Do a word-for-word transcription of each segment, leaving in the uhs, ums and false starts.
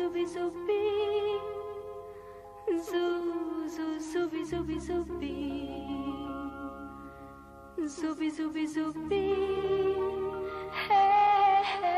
zubi zubi, zu zu zubi zubi zubi, zubi zubi zubi, hey hey.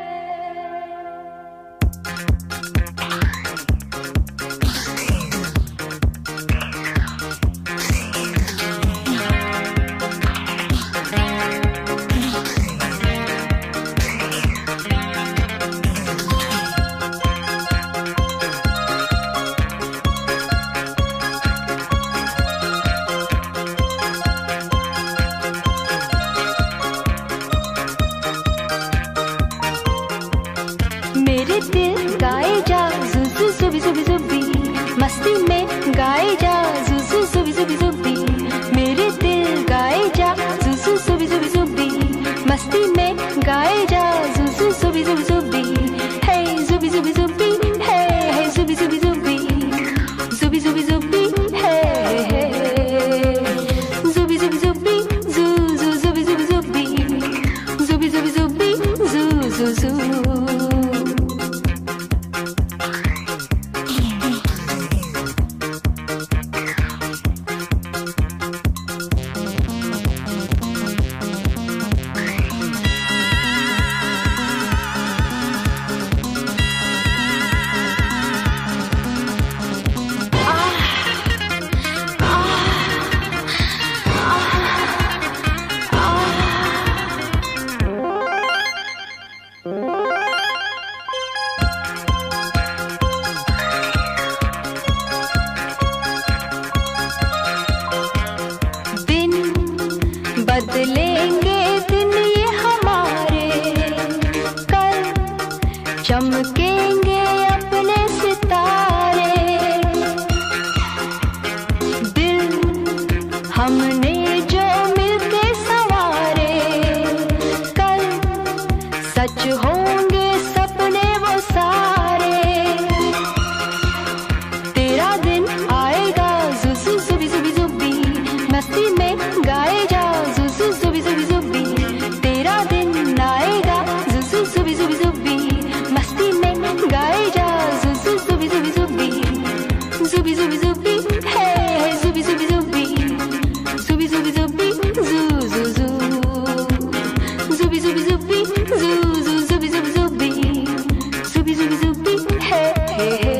मेरे दिल गाए जा जुजु जुबी जुबी जुबी, मस्ती में गाए जा जुजु जुबी जुबी जुबी, मेरे दिल गाए जा जुजु जुबी जुबी जुबी, मस्ती में गाए जा जुजु जुबी जुबी जुबी, हे जुबी जुबी जुबी, हे हे जुबी जुबी जुबी, जुबी जुबी जुबी, हे हे जुबी जुबी जुबी, जु जु जुबी जुबी जुबी, जुबी जुबी जुबी, जु जु जु। बदलेंगे दिन ये हमारे, कल चमकेंगे अपने सितारे, दिल हमने जो मिलके संवारे, कल सच होंगे सपने वो सारे, तेरा दिन आएगा जुजु जुबी जुबी जुबी, मस्ती में गाए जा जुबी जुबी जुबी, तेरा दिन आएगा जुजु जुबी जुबी जुबी, मस्ती में गाए जा जुजु जुबी जुबी जुबी, जुबी जुबी जुबी, हे हे जुबी जुबी जुबी, जुबी जुबी जुबी, जु जु जु, जुबी जुबी जुबी, जु जु जुबी जुबी जुबी, जुबी जुबी जुबी, हे हे हे।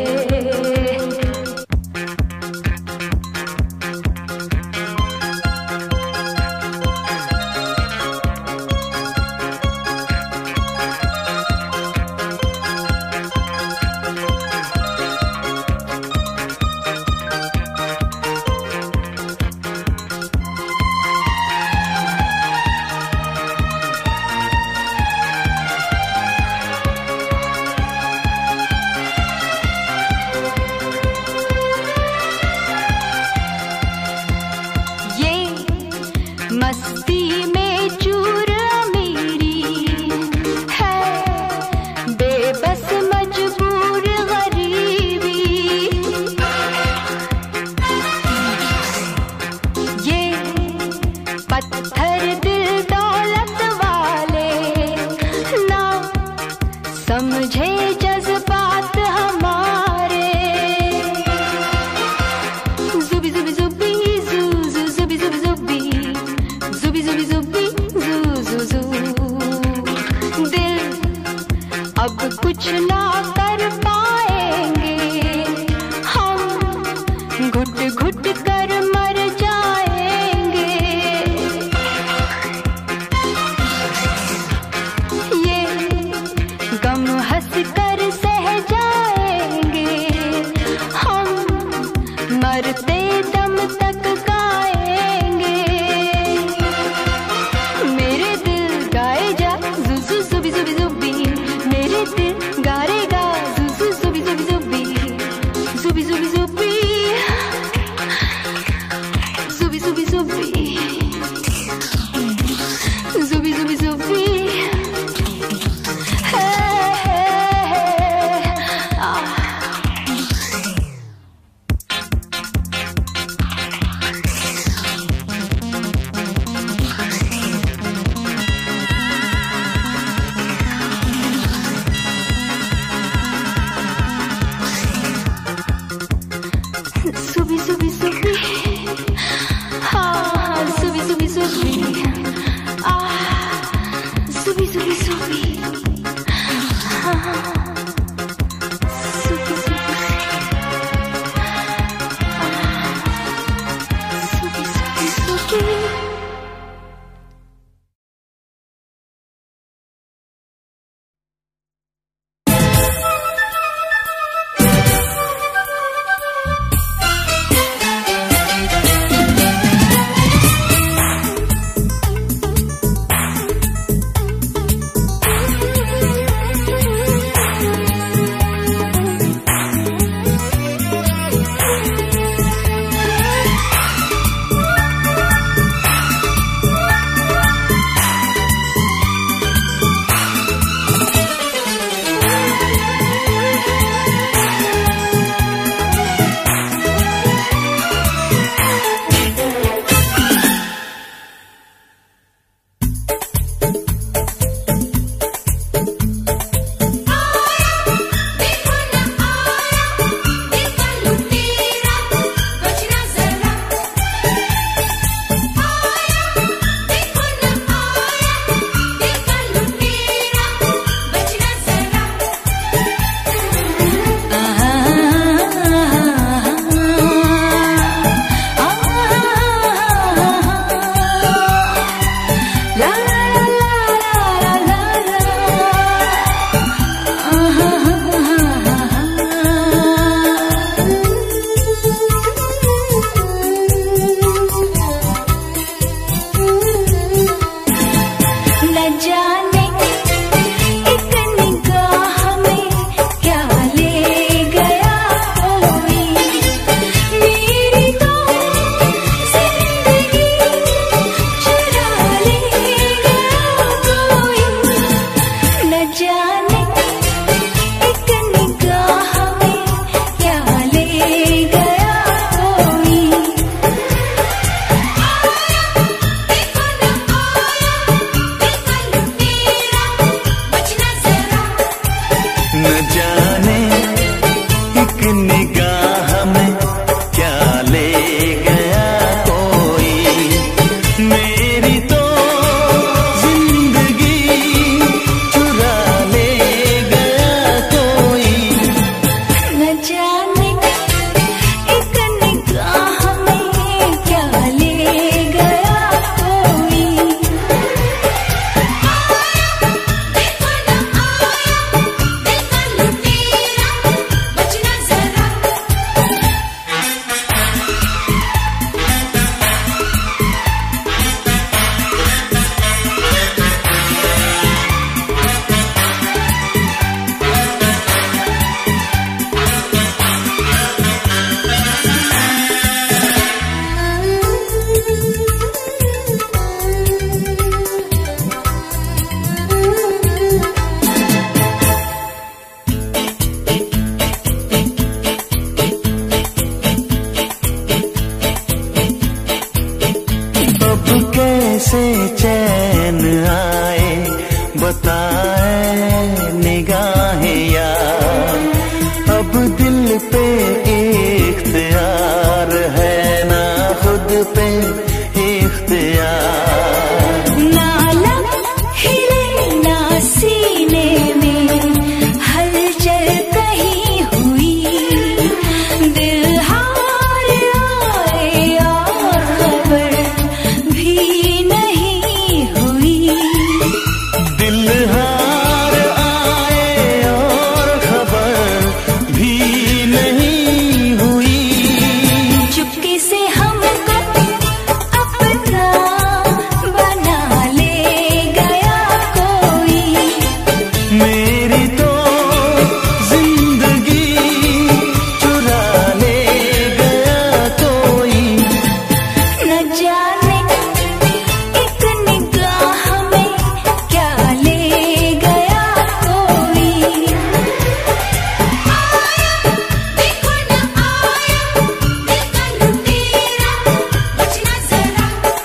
मस्ती में चूर अमीरी है, बेबस मजबूर गरीबी, ये पत्थर दिल दौलत वाले ना समझे जज्बात हमारे, जुबी जुबी जुबी, जु जु जुबी जुबी जुबी, जुबी जुबी जुबी, जु जु जु, दिल अब कुछ ना कर पाएंगे, हम घुट घुट कर मर जाएंगे, ये गम हंस कर सह जाएंगे, हम मरते दम तक गाएंगे, मेरे दिल गाए जा जुजु जुबी जुबी जुबी, मेरे दिल गाएगा जुजु जुबी जुबी जुबी, जुबी जुबी जुबी, जुबी जुबी जुबी, जुबी जुबी जुबी, हे हे हे, आ कैसे चैन आए बताए निगाहें यार। अब दिल पे इख्तियार है ना खुद पे इख्तियार। ना लब हिले ना सीने में हलचल कहीं हुई, दिल हार आए और खबर भी नहीं हुई। दिल हार आए और खबर भी नहीं हुई। चुपके से हमको अपना बना ले गया कोई। मेरी तो जिंदगी चुरा ले गया कोई। न जाने एक निगाह में क्या ले गया कोई। आया देखो न आया दिल का लुटेरा, बचना जरा।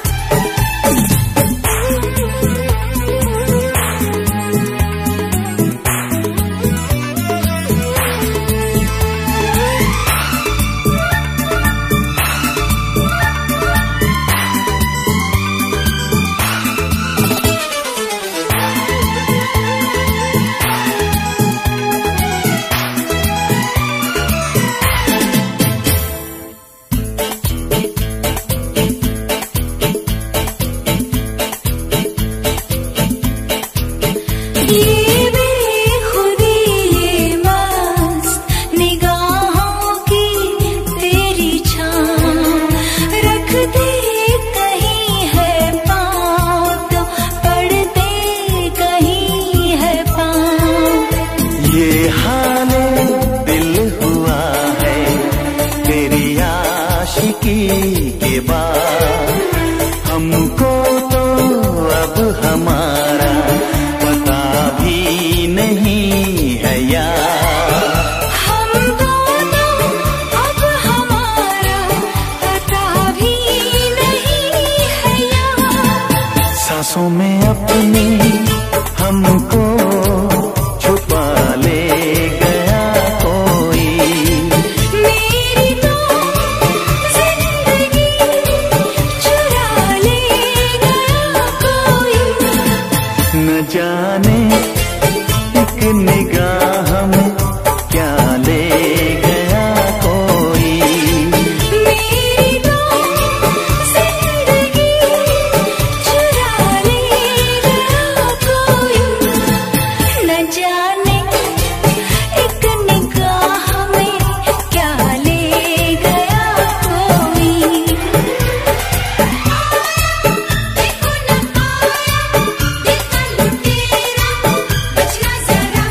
ये बेखुदी ये मस्त निगाहों की तेरी छाँव रख दे कहीं है पाँव तो पड़ते कहीं है पाँव। ये हाले दिल हुआ है तेरी आशिकी के बाद। हमको तो अब हमारा पता भी नहीं है यार। हम दोनों अब हमारा पता भी नहीं है यार। सांसों में अपनी हमको छुपा ले गया कोई। मेरी तो जिंदगी चुरा ले गया कोई। न जाने एक निगाह में क्या ले गया कोई। मेरी तो जिंदगी चुरा ले गया कोई। न जाने एक निगाह में क्या ले गया कोई। देखो न आया दिल का लुटेरा, बचना जरा।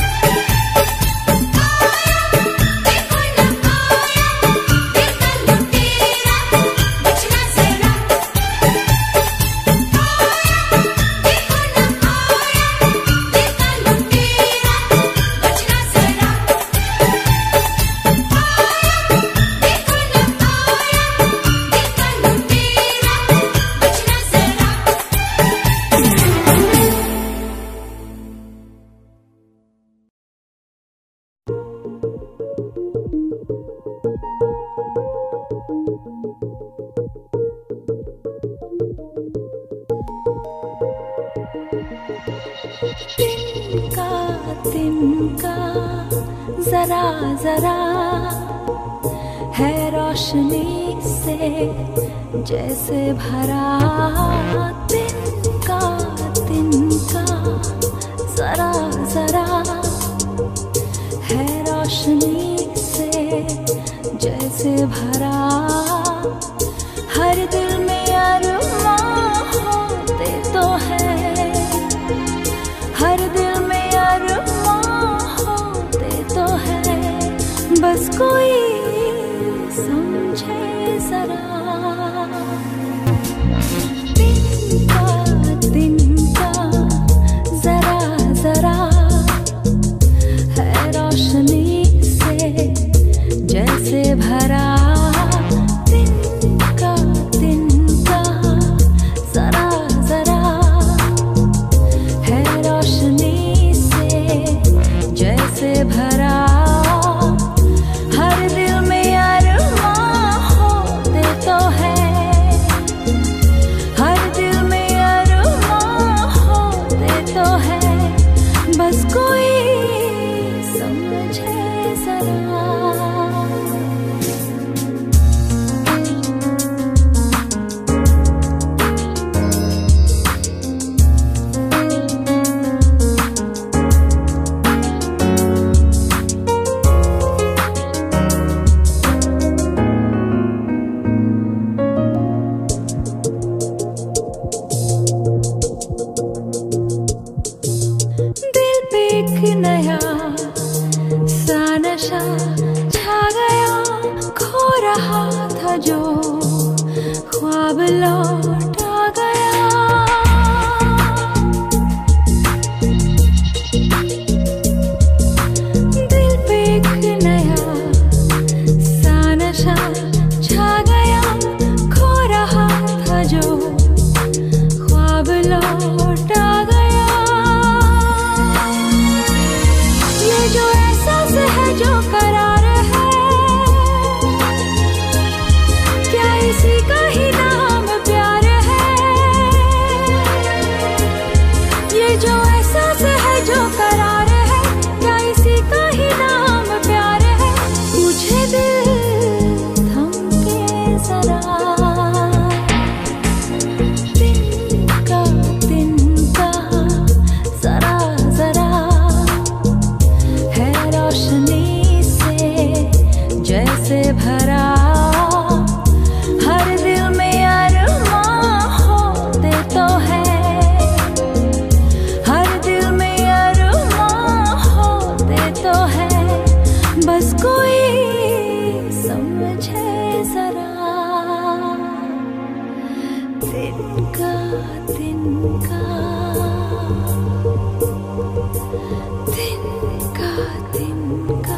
तिनका तिनका जरा जरा है रोशनी से जैसे भरा। तिनका तिनका जरा जरा है रोशनी से जैसे भरा। हर दिल में अरमां होते तो है, हर दिल में अरमां होते तो है, बस कोई समझे जरा। तिनका तिनका जरा जरा है रोशनी से जैसे भरा। तिनका तिनका जरा रहा था जो ख्वाब लौट आ गया। दिल पे एक नया सा नशा छा गया, खो रहा था जो ख्वाब लौट आ गया। ये जो एहसास है जो करार है, क्या इसी का ही नाम प्यार है। ये जो एहसास है जो करार है, क्या इसी का ही नाम प्यार है। मुझे दिल थम के जरा, तिनका तिनका जरा जरा है रोशनी से जैसे भरा। हर दिल में अरमां होते तो है, हर दिल में अरमां होते तो है। बस कोई समझे जरा, तिनका तिनका तिनका तिनका।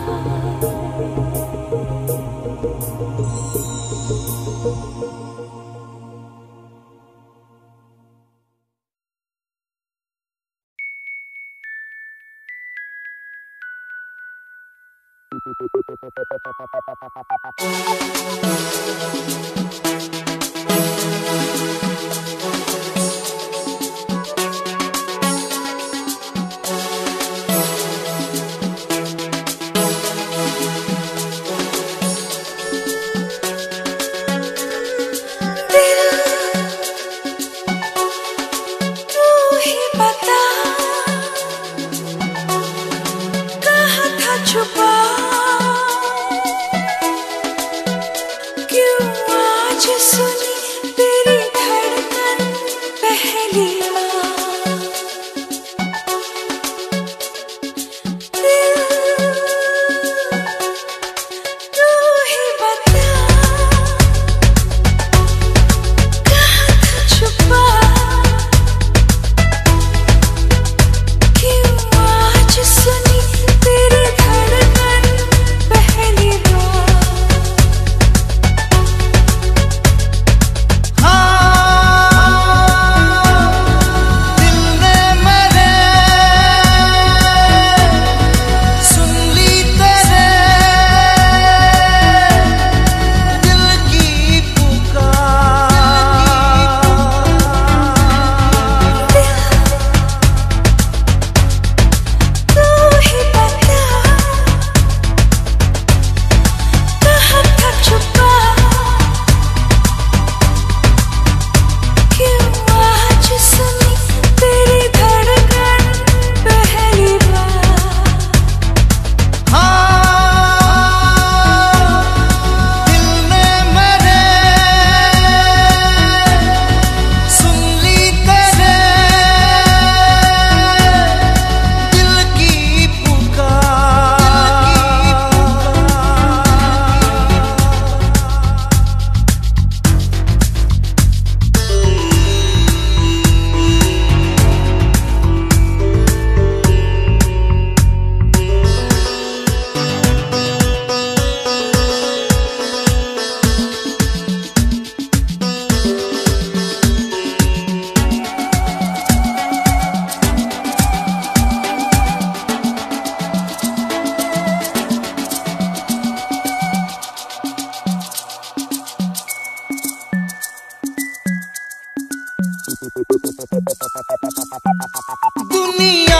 दुनिया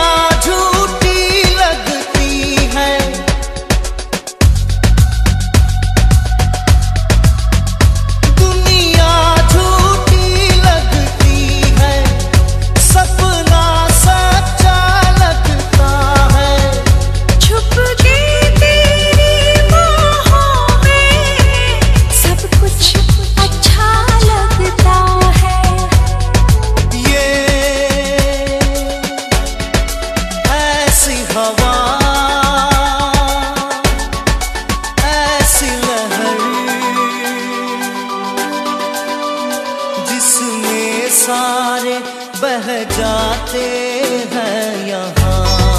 झूठी लगती है, दुनिया झूठी लगती है, सपना सच्चा लगता है। छुप के तेरी बाहों में सब कुछ अच्छा लगता है। ये सारे बह जाते हैं यहाँ।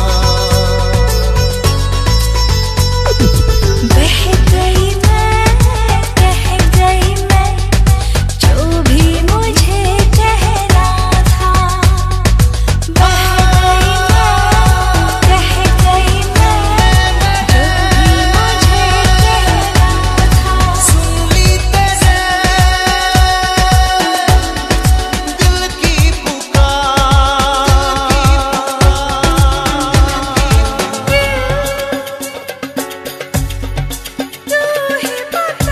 बह गई मैं, बह गई मैं, जो भी मुझे कहना था। बह गई मैं, बह गई मैं, जो भी मुझे कहना था। सुन ली तेरे दिल की पुकार, तू ही बता।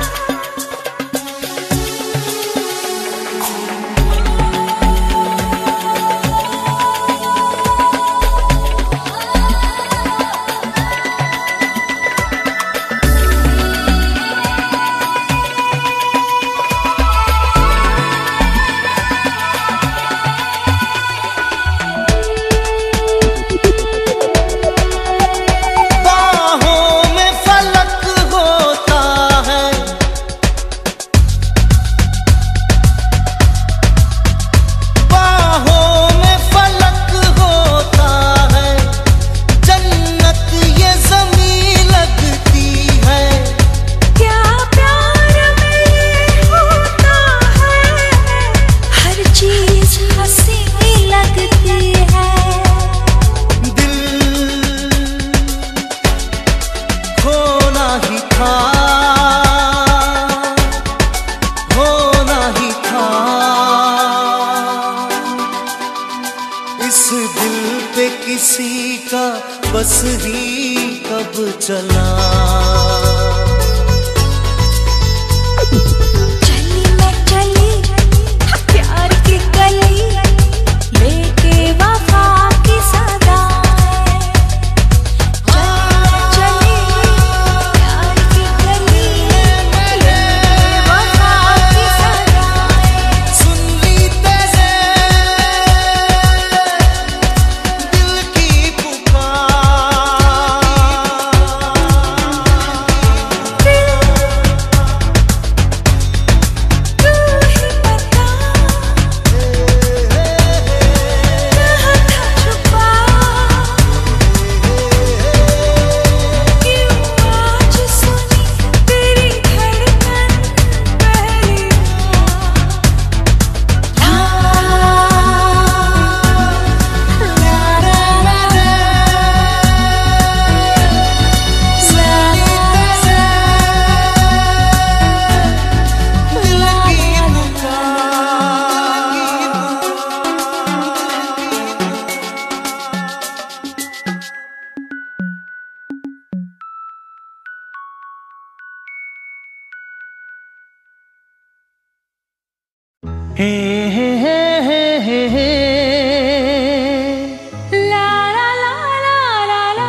बाहों में फलक होता है, बाहों में फलक होता है, जन्नत ये ज़मीं लगती है। क्या प्यार में ये होता है, हर चीज हंसी लगती है। दिल खोना ही था, होना ही था, इस दिल पे किसी का बस ही कब चला। चली मैं चली प्यार की गली, लेके वफा की सदाएं। चली मैं चली प्यार की गली, लेके वफा की सदाएं। सुन ली तेरे दिल की पुकार, तू ही बता, कहाँ था छुपा, क्यों आज सुनी तेरी धड़कन पहली हे हे हे हे हे हे। ला ला ला ला ला ला।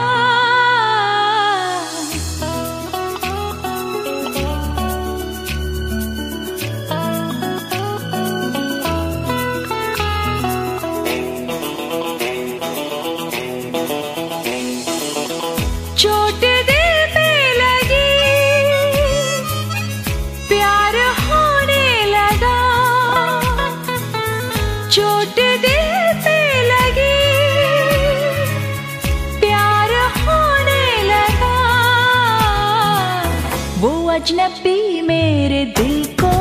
चोट दिल पे लगी, प्यार होने लगा। चोट दिल पे लगी, प्यार होने लगा। वो अजनबी मेरे दिल को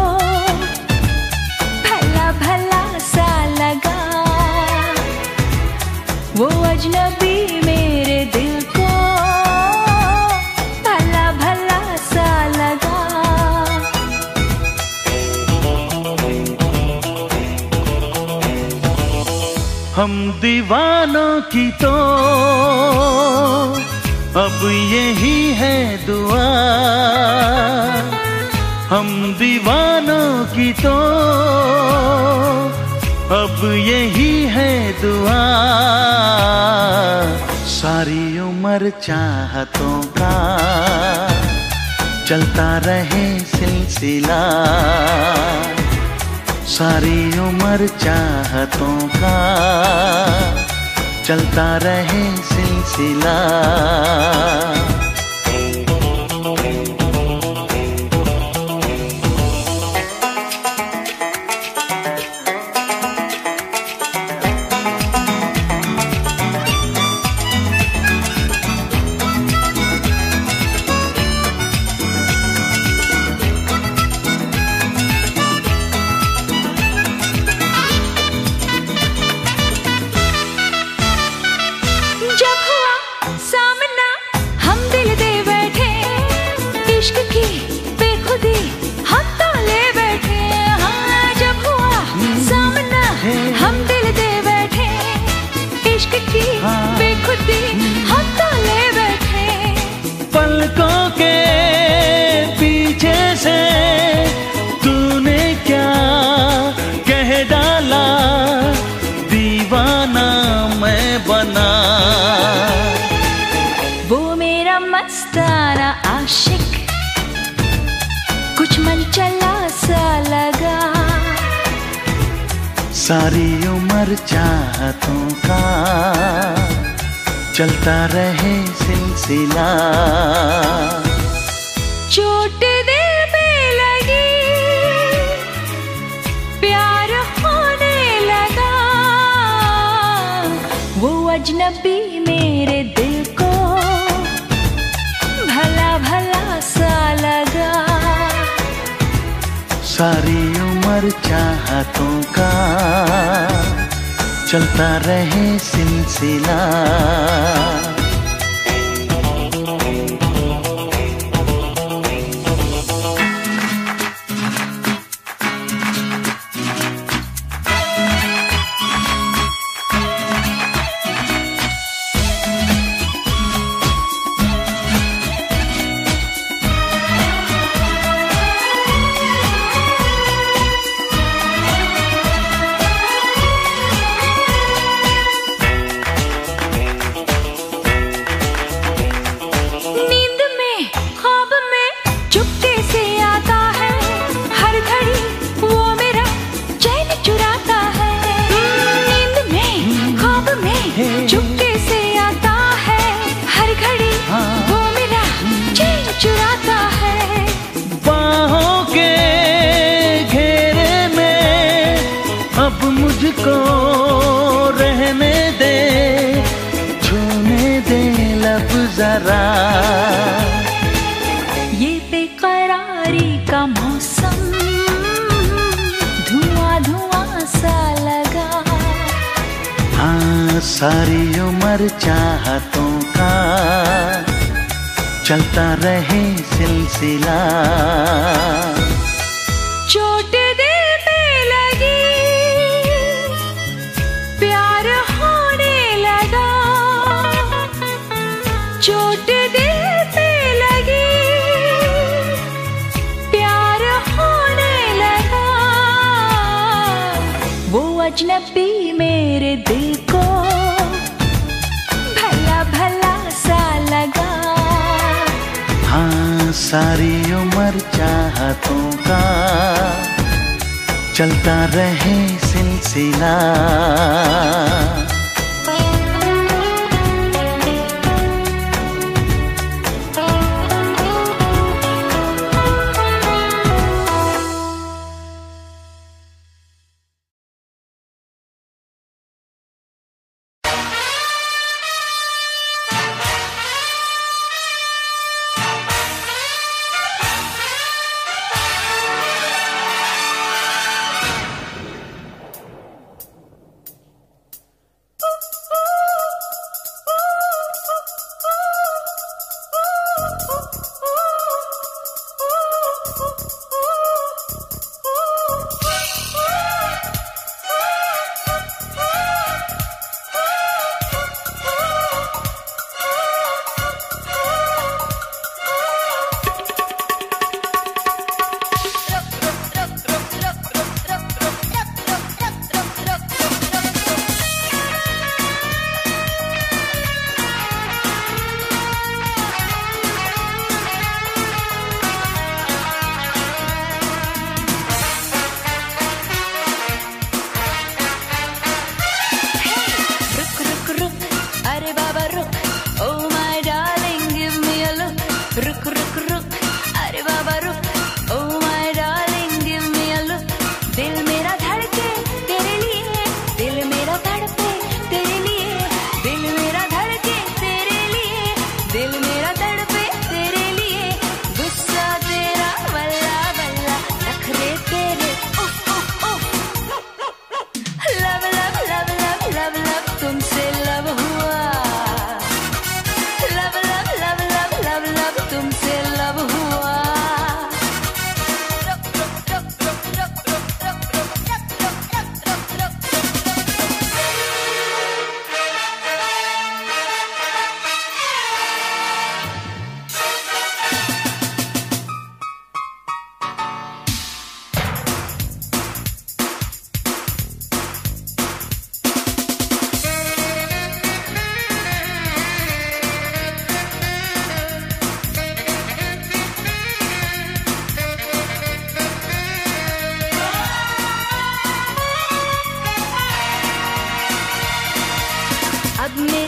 भला भला सा लगा। वो अजनबी मेरे दिल को भला भला सा लगा। हम दीवानों की तो अब यही है दुआ, हम दीवानों की तो अब यही है दुआ। सारी उम्र चाहतों का चलता रहे सिलसिला, सारी उम्र चाहतों का चलता रहे सिलसिला। सारी उम्र चाहतों का चलता रहे सिलसिला। चोट दिल पे लगी, प्यार होने लगा, वो अजनबी मेरे दिल को भला भला सा लगा। सारी उम्र चाहतों का चलता रहे सिलसिला। चुपके से आता है हर घड़ी, वो मेरा चैन चुराता है। बाहों के घेरे में अब मुझको रहने दे, छूने दे लब जरा। ये बेकरारी का मौसम धुआं धुआं सा लगा। हाँ, सारी उम्र चाहतों का चलता रहे सिलसिला। चोट दिल पे लगी, प्यार होने लगा, चोट दिल पे लगी, प्यार होने लगा, वो अजनबी मेरे दिल को भला भला सा लगा। हाँ, सारी उम्र चाहतों का चलता रहे सिलसिला।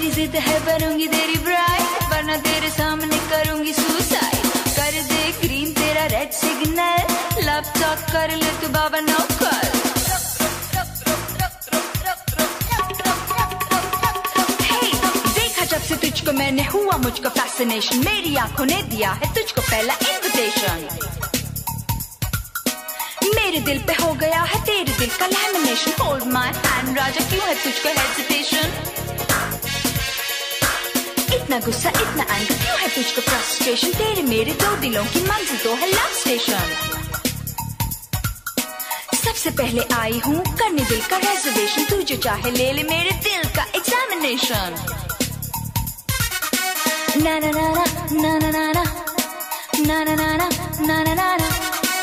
मेरी जिद है बनूंगी तेरी ब्राइड, वरना तेरे सामने करूंगी सुसाइड। कर दे ग्रीन तेरा रेड सिग्नल, लव टॉक कर ले तू बाबा नो कॉल। जब से तुझको मैंने हुआ मुझको फैसिनेशन, मेरी आंखों ने दिया है तुझको पहला इनविटेशन। मेरे दिल पे हो गया है तेरे दिल का लैमिनेशन, होल्ड माय हैंड राजा क्यों है तुझको हेजिटेशन। इतना गुस्सा इतना एंगर क्यों है तुझको फ्रस्ट्रेशन, तेरे मेरे दो दिलों की मंजिल तो है लव स्टेशन। सबसे पहले आई हूँ करने दिल का रिजर्वेशन, तू जो चाहे ले ले मेरे दिल का examination. Na na na na na na na na na na na na na na na na।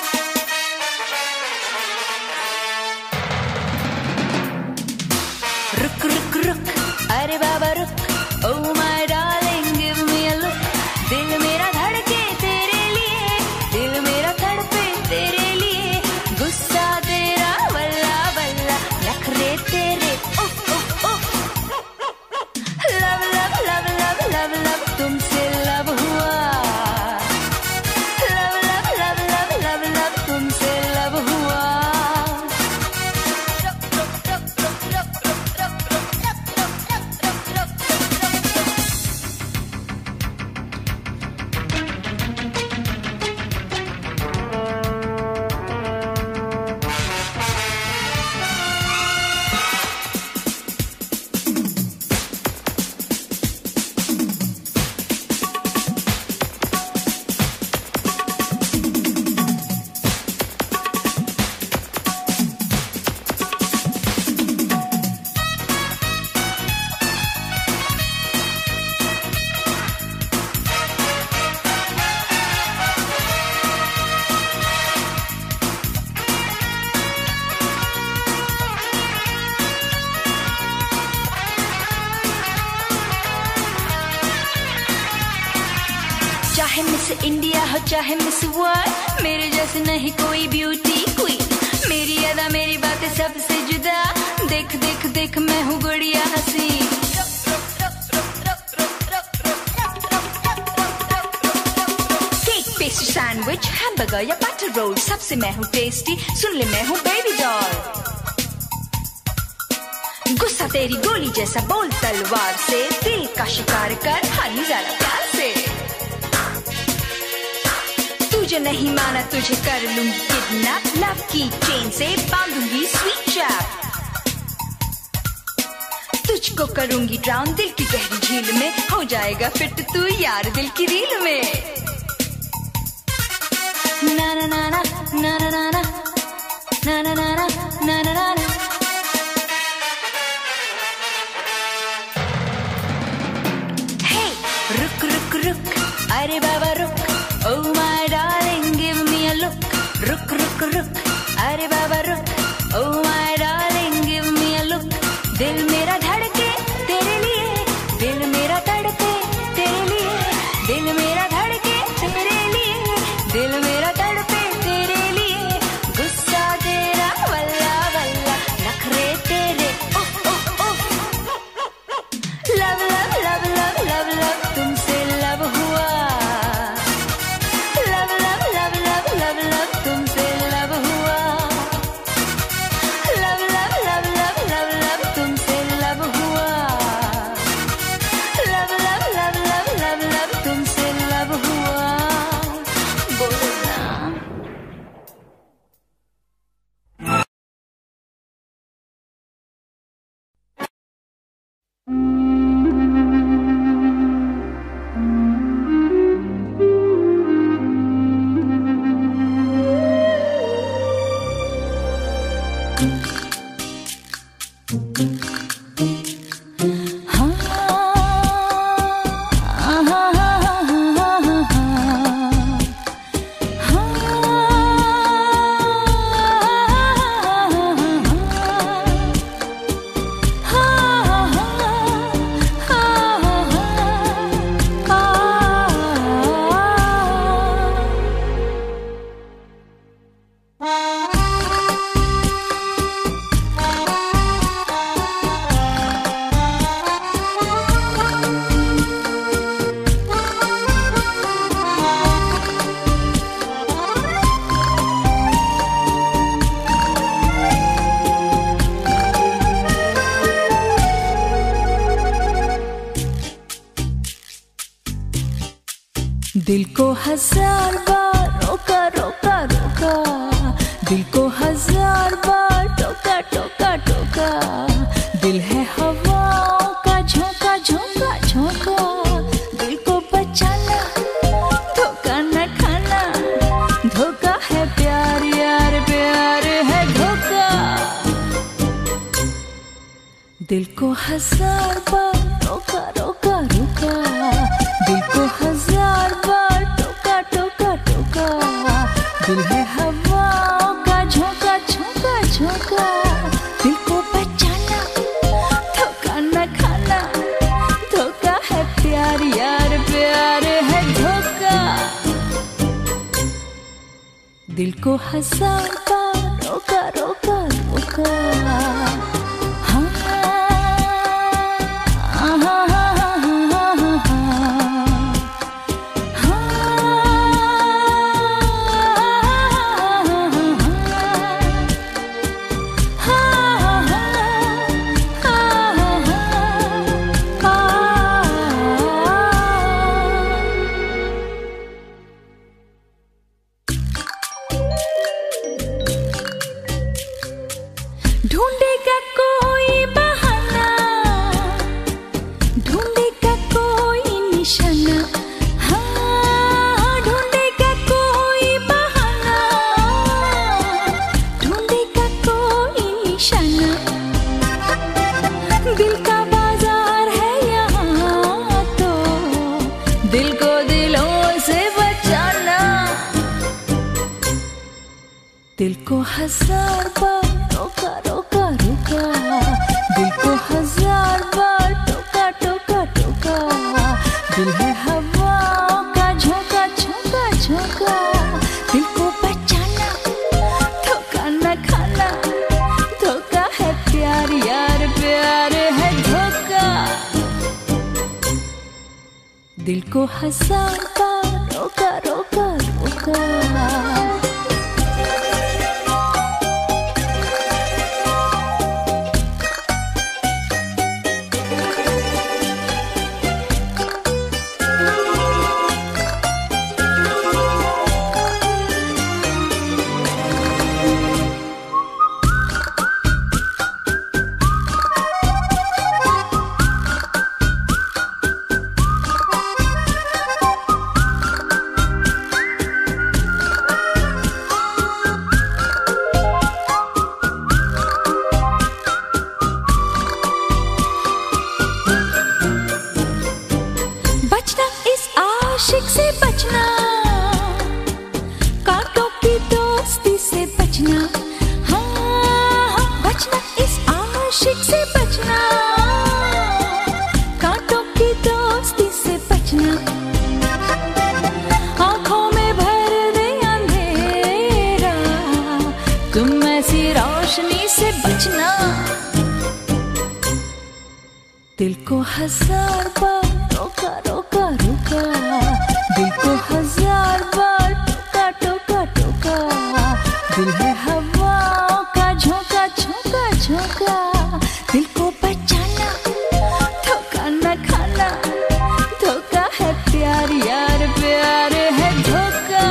रुक रुक रुक अरे बाबा रुक, oh my darling give me a look। दिल मेरा धड़के तेरे लिए, दिल मेरा तड़पे तेरे लिए, गुस्सा तेरा वल्ला वल्ला, नखरे तेरे उफ उफ उफ। Love love love love love love तुमसे लव हुआ, love love love love love love तुमसे लव हुआ। चाहे मिस इंडिया हो चाहे मिस वर्ल्ड, मेरे जैसे नहीं कोई ब्यूटी क्वीन। मेरी अदा मेरी बातें सबसे जुदा, देख देख देख मैं हूँ गुड़िया हसीन। केक पेस्ट्री सैंडविच हैमबर्गर या बटर रोल, सबसे मैं हूँ टेस्टी, सुन ले मैं हूँ बेबी डॉल। गुस्सा तेरी गोली जैसा बोल तलवार से, दिल का शिकार कर हनी जरा प्यार से। तुझे नहीं माना तुझे कर लूंगी किडनैप, लव की चेन से बांधूंगी स्वीट चैप। तुझको करूंगी ड्राउन दिल की गहरी झील में, हो जाएगा फिट तू यार दिल की रील में। ना ना ना ना ना ना ना ना ना ना ना ना ना ना। हे रुक रुक रुक अरे बाबा रुक, oh my darling give me a look। रुक रुक रुक अरे बाबा रुक, oh my darling give me a look। दिल मेरा धड़के तेरे लिए, दिल मेरा तड़पे तेरे लिए, दिल मेरा धड़के तेरे लिए, दिल मेरा तड़पे तेरे लिए, गुस्सा तेरा वल्ला वल्ला, नखरे तेरे उफ उफ उफ। Love love love love love love तुमसे लव हुआ, love love love love love love तुमसे लव हुआ, love love love love love love तुमसे लव हुआ, love love love love love love तुमसे लव हुआ। बोलना दिल को हजार बार रोका रोका रोका, दिल को हजार बार टोका टोका टोका। दिल है हवाओं का झोंका झोंका झोंका, दिल को बचाना धोखा न खाना, धोखा है प्यार यार प्यार है धोखा। दिल को हजार बार रोका रोका रोका, दिल को हजार बार टोका टोका टोका। दिल है हवाओं का झोंका झोंका झोंका, दिल को बचाना धोखा न खाना, धोखा है प्यार यार प्यार है धोखा। दिल को हजार बार रोका रोका रोका। ढूंढेगा कोई बहाना, ढूंढेगा कोई निशाना, हाँ ढूंढेगा कोई बहाना, ढूंढेगा कोई निशाना। दिल का बाजार है यहाँ तो, दिल को दिलों से बचाना। दिल को हजार बार रोका रोका रोका, दिल को हजार बार टोका टोका टोका। दिल है हवाओं का झोंका झोंका झोंका, दिल को बचाना धोखा न खाना, धोखा है प्यार यार प्यार है धोखा। दिल को हजार बार रोका रोका रोका। आशिक से बचना, कांटों की दोस्ती से बचना, हाँ हाँ बचना इस आशिक से बचना, कांटों की दोस्ती से बचना। आंखों में भर दे अंधेरा, तुम ऐसी रोशनी से बचना। दिल को हजार बार रोका रोका रोका, दिल को हजार बार टोका टोका टोका। दिल है हवाओं का झोंका झोंका झोंका, दिल को बचाना धोखा न खाना, धोखा है प्यार यार प्यार है धोखा।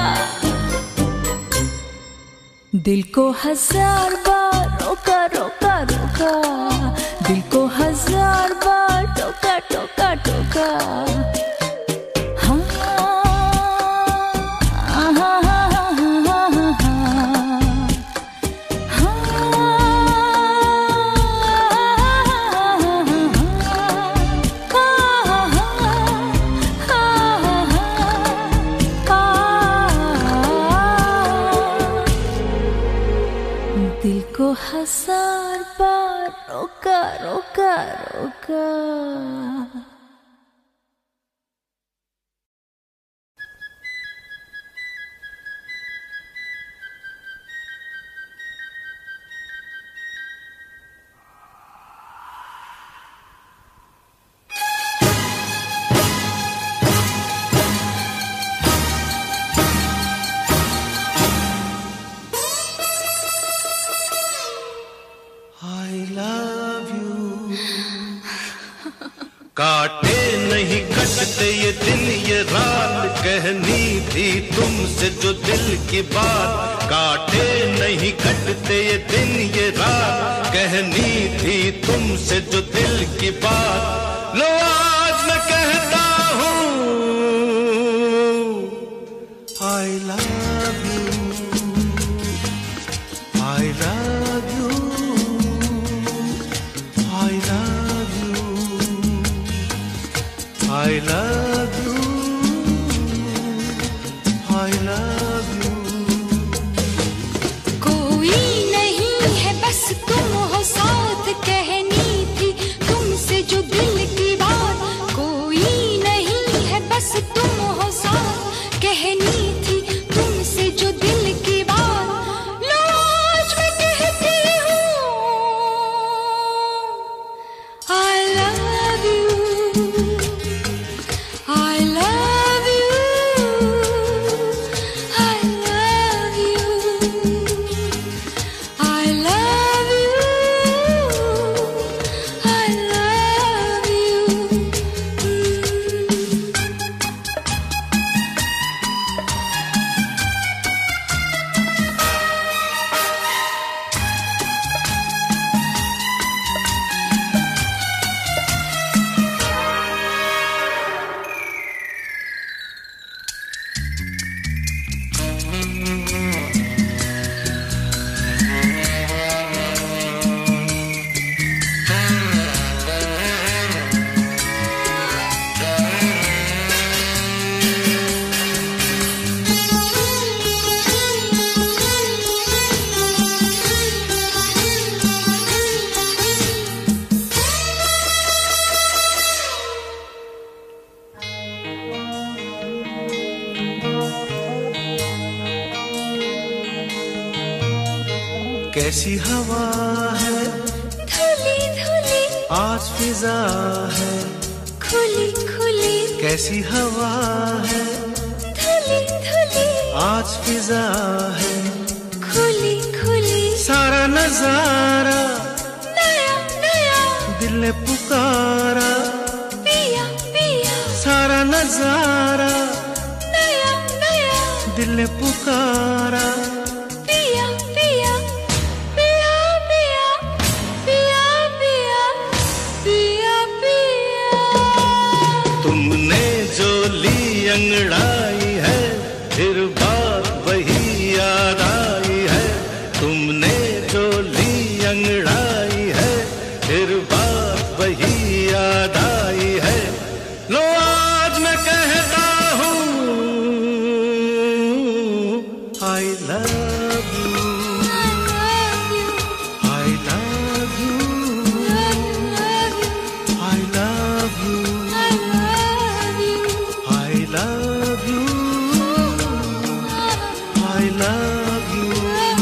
दिल को हजार बार रोका रोका रोका, दिल को हजार बार टोका टोका टोका। दिल को हजार बार रोका रोका रोका। काटे नहीं कटते ये दिन ये रात कह कहनी थी तुमसे जो दिल की बात, काटे नहीं कटते ये दिन ये रात। कहनी थी तुमसे जो दिल की बात, लो आज मैं कहता हूँ I love you, I love you, I love you, I love you, I love you। कोई नहीं है बस तुम हो साथ, कहनी थी तुमसे जो दिल की बात। कोई नहीं है बस तुम हो साथ, कहनी थी तुमसे जो दिल की बात। लो आज मैं कहती हूँ I love you, I love you, I love you, I love you, I love you। कैसी हवा है धुली धुली आज फिजा है, खुली खुली कैसी हवा है धुली धुली आज फिजा है। खुली खुली सारा नजारा नया नया दिल ने पुकारा, पिया पिया सारा नजारा नया नया दिल ने पुकारा। पिया पिया पिया पिया पिया पिया पिया पिया। तुमने जो ली अंगड़ाई है, फिर बात वही याद आई है। तुमने जो ली अंगड़ाई है, फिर बात वही याद आई है। लो आज मैं कहता हूँ I love you, I love you, I love you, I love you, I love you।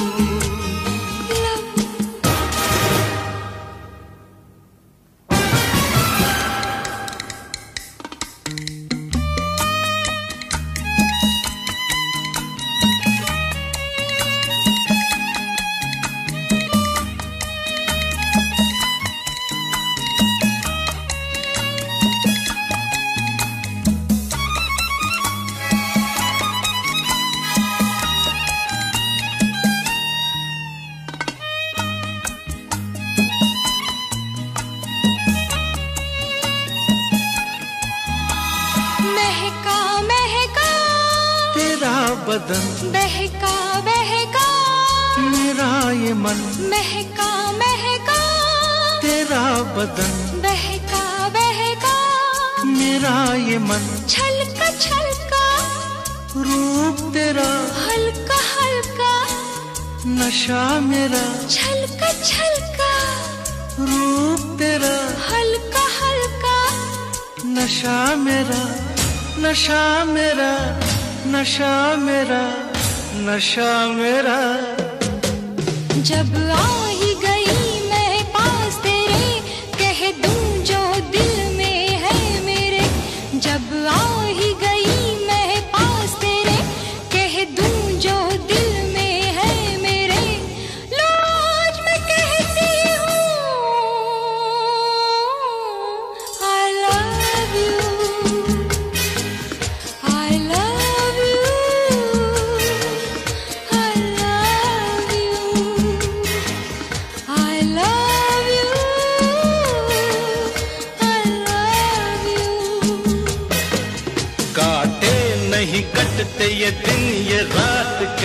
महका महका तेरा बदन बहका बहका मेरा ये मन, महका महका तेरा बदन बहका बहका मेरा ये मन। छलका छलका रूप तेरा हल्का हल्का नशा मेरा, छलका छलका रूप तेरा हल्का हल्का नशा मेरा, नशा मेरा, नशा मेरा, नशा मेरा। जब आ ही गई मैं पास तेरे, कह दूं जो दिल में है मेरे। जब आ ही गई मैं पास तेरे, कह दूं जो दिल में है मेरे। लो आज मैं कहती हूँ I love you, I love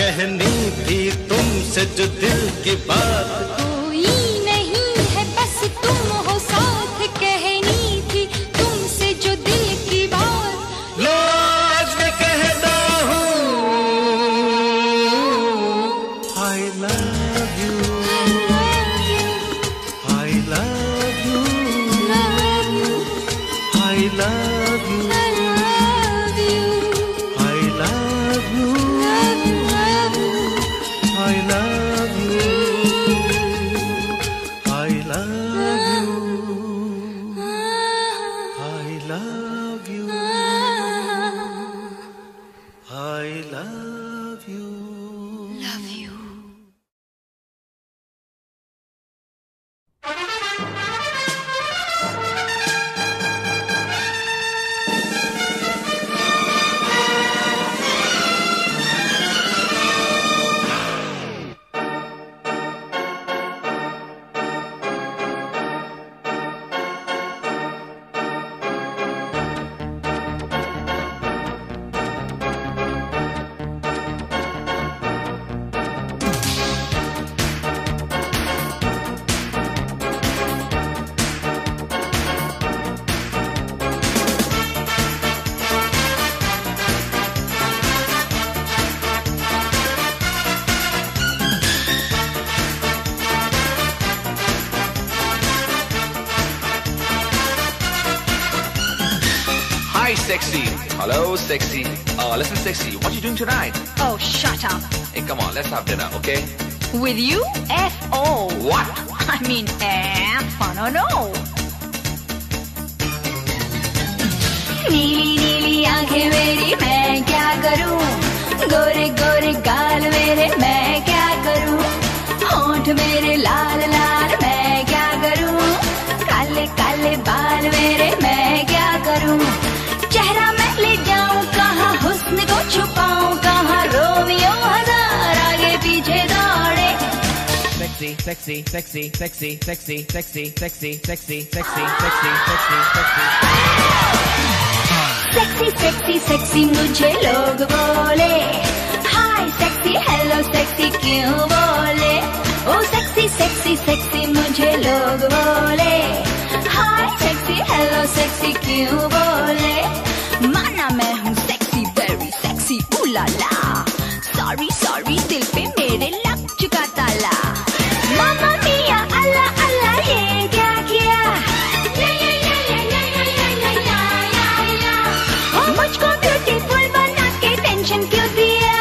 कहनी थी तुमसे जो दिल की बात। कोई नहीं है बस तुम हो साथ, कहनी थी तुमसे जो दिल की बात। लो आज मैं कहता हूँ I love you, I love you, I love you, I love you, I love you, I love you, I love you, I love you. Love you. Hi, sexy. Hello, sexy. Uh, listen, sexy. What are you doing tonight? Oh, shut up. Hey, come on, let's have dinner, okay? With you? F O. What? I mean, F fun or no? नीली नीली आंखें मेरी मैं क्या करूं, गोरे गोरे गाल मेरे मैं क्या करूं, होंठ मेरे लाल लाल मैं क्या करूं, काले काले बाल मेरे मैं क्या करूं, चेहरा मैं ले जाऊं कहाँ, हुस्न को छुपाऊं कहाँ, रोमियो हजार आगे पीछे दौड़े। Sexy, sexy, sexy, sexy, sexy, sexy, sexy, sexy, sexy, sexy, sexy, sexy. Sexy sexy sexy मुझे लोग बोले, हाय सेक्सी हेलो सेक्सी क्यों बोले, ओ सेक्सी सेक्सी सेक्सी मुझे लोग बोले, हाय सेक्सी हेलो सेक्सी क्यों बोले, माना मैं हूँ सेक्सी वेरी सेक्सी उलाला, सॉरी सॉरी दिल पे मेरे लग चुका ताला, मामा मिया अल्लाह अल्लाह ये क्या किया, मुझको ब्यूटीफुल बना के टेंशन क्यों दिया,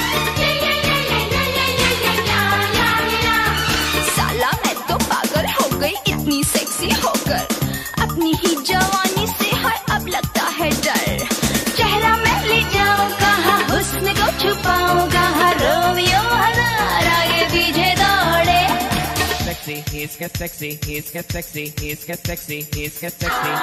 साला मैं तो पागल हो गई इतनी सेक्सी होकर, अपनी ही जवानी से हर अब लगता है डर, चेहरा मैं ले जाऊं कहाँ, हुस्न को छुपाऊं कहाँ, रोमियो हजार आगे पीछे दौड़े। Sexy, he's get sexy, he's get sexy, he's get sexy, he's get sexy, he's get sexy.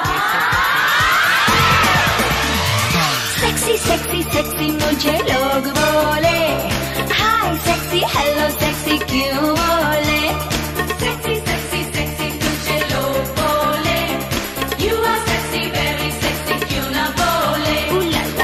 Sexy sexy sexy मुझे लोग बोले, हाय सेक्सी हेलो सेक्सी क्यों बोले, सेक्सी सेक्सी सेक्सी मुझे लोग बोले, you are sexy very sexy क्यों ना बोले, उलाला।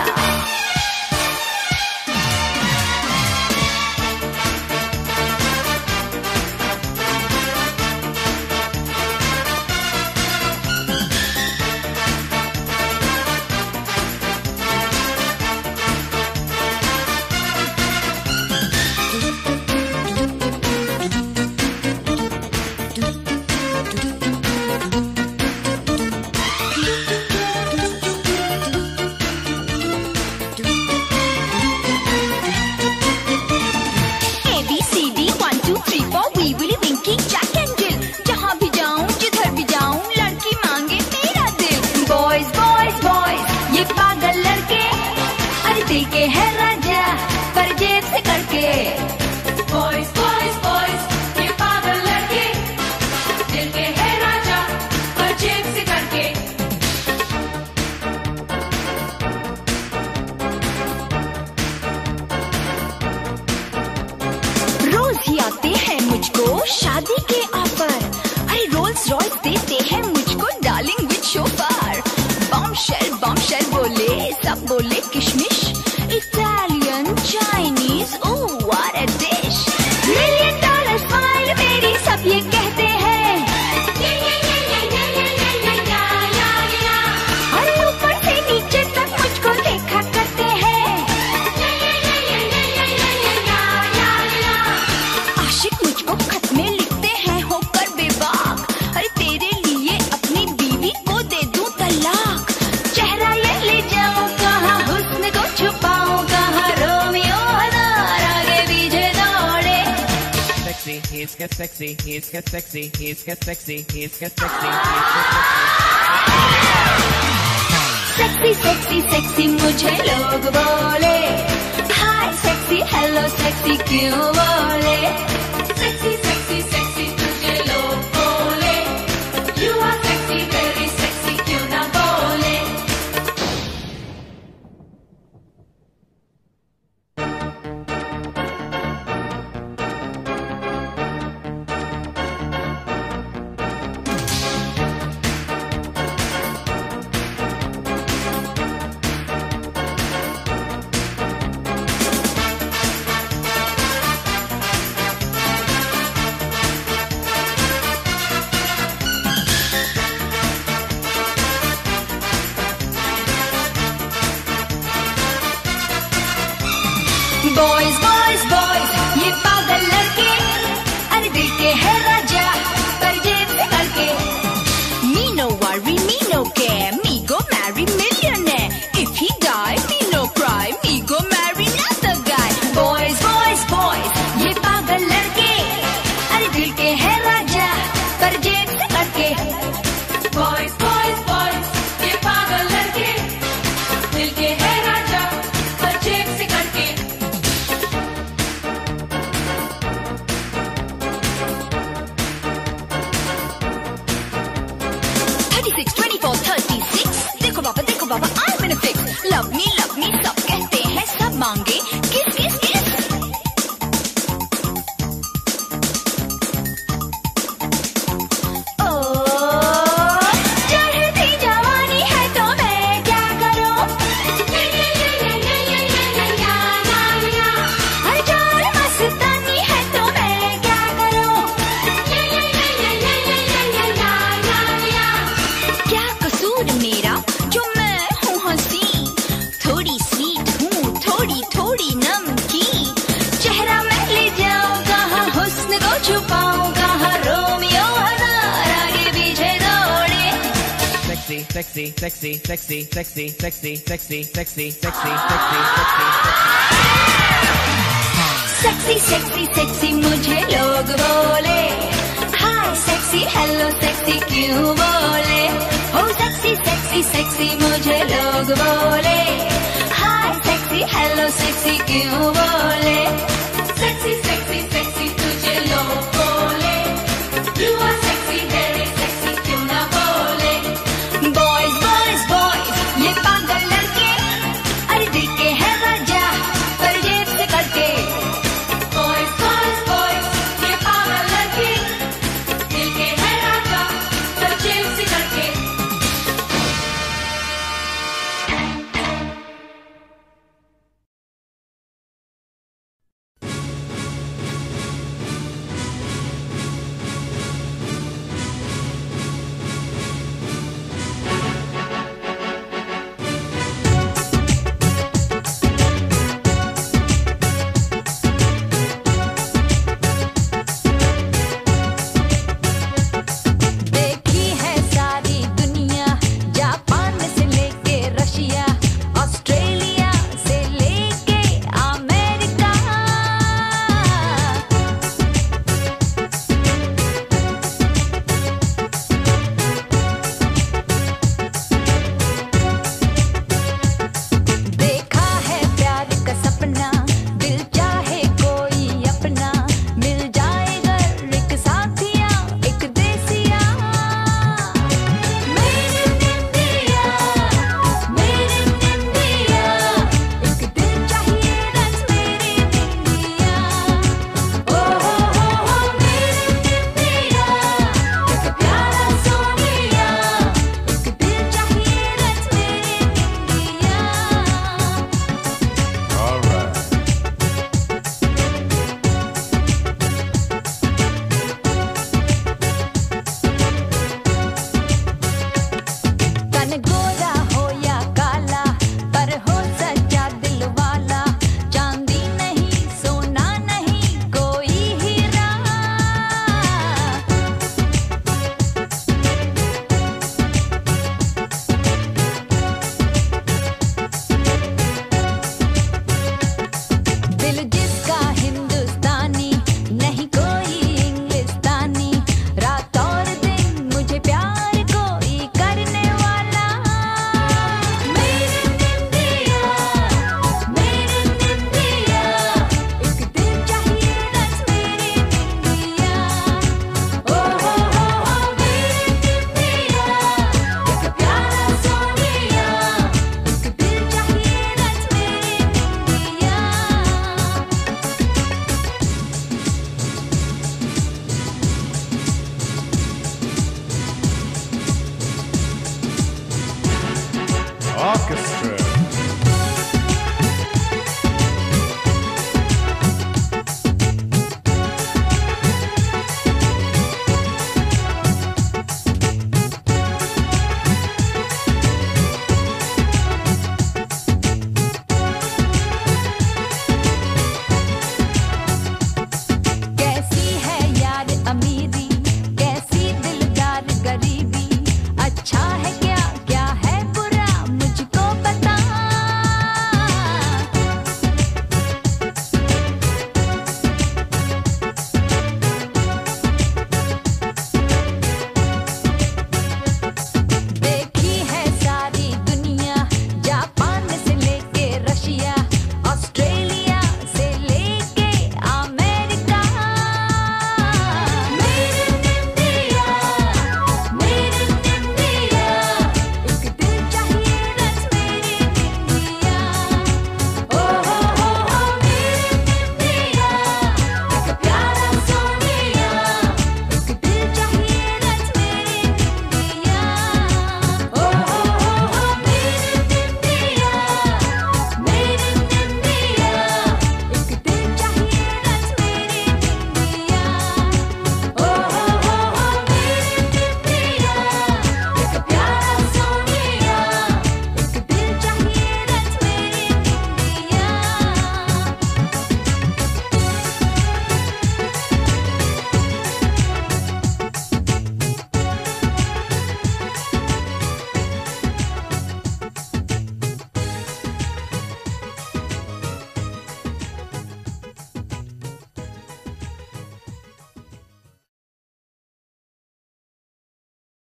he's get sexy, he's get sexy, he's get sexy, he's get sexy. Sexy, sexy, sexy मुझे लोग बोले, हाय sexy, hello sexy क्यों बोले? Sexy, sexy, sexy तुझे लोग बोले, you are sexy, very sexy क्यों ना बोले? Boys, boys, boys, ये पागल लड़के, अरे दिल के है राजा, पर जेब से करके. Me no worry, me no care, me go marry millionaire. If he die, me no cry, me go marry another guy. Boys, boys, boys, ये पागल लड़के, अरे दिल के है राजा, पर जेब से करके. Boys, boys, boys, ये पागल लड़के, दिल के है राजा, पर जेब से करके. thirty-six, twenty-four, thirty-six. देखो बाबा देखो बाबा I'm in a fix. Love me, love me, सब कहते हैं सब मांगे. Kiss, kiss, kiss. Oh, चढ़ती जवानी है तो मैं क्या करूं? हर जोर मस्तानी है तो मैं क्या करूं? क्या कसूर मेरा जो मैं हूँ हंसी, थोड़ी स्वीट हूँ, थोड़ी थोड़ी नमकीन. चेहरा मैं ले जाऊँ कहाँ, हुस्न को छुपाऊँ कहाँ, रोमियो हजार आगे पीछे दौड़े. Sexy, sexy, sexy, sexy, sexy, sexy, sexy, sexy, sexy, sexy, sexy. Sexy, sexy, sexy मुझे लोग बोले, हाय sexy, hello sexy क्यों बोले? Oh sexy, sexy, sexy मुझे लोग बोले, हाय sexy, hello sexy क्यों बोले? Sexy, sexy, sexy तुझे लोग